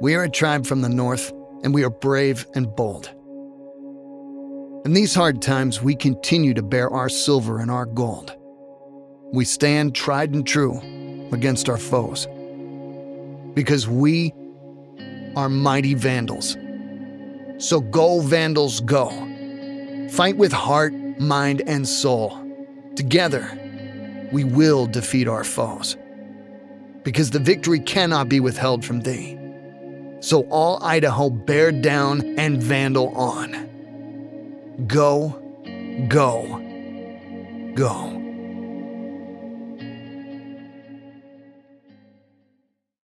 We are a tribe from the north, and we are brave and bold. In these hard times, we continue to bear our silver and our gold. We stand tried and true against our foes, because we are mighty Vandals. So go, Vandals, go. Fight with heart, mind, and soul. Together, we will defeat our foes, because the victory cannot be withheld from thee. So all Idaho bear down and Vandal on. Go, go, go.